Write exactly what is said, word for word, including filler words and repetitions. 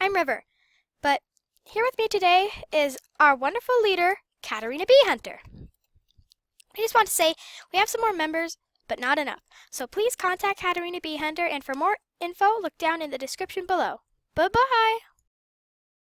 I'm River. But here with me today is our wonderful leader, Katarina Beehunter. I just want to say we have some more members, but not enough. So please contact Katarina Beehunter, and for more info, look down in the description below. Bye-bye!